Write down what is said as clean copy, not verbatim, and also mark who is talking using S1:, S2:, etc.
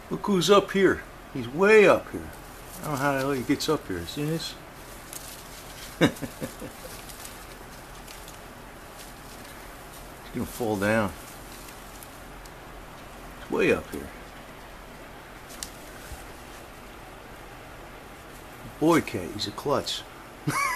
S1: Look who's up here. He's way up here. I don't know how the hell he gets up here. See this? He's gonna fall down. He's way up here. Boy, Kate, he's a klutz.